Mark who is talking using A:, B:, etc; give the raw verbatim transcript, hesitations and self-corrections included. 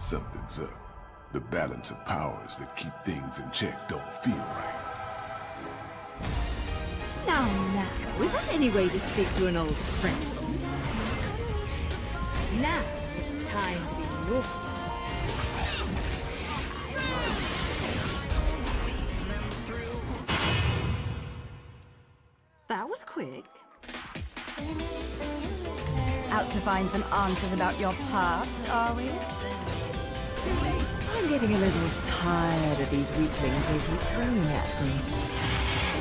A: Something's up. The balance of powers that keep things in check don't feel right.
B: Now, now, is that any way to speak to an old friend? Now, it's time to be naughty. That was quick.
C: Out to find some answers about your past, are we?
B: Too late.
C: I'm getting a little tired of these weaklings they keep throwing at me.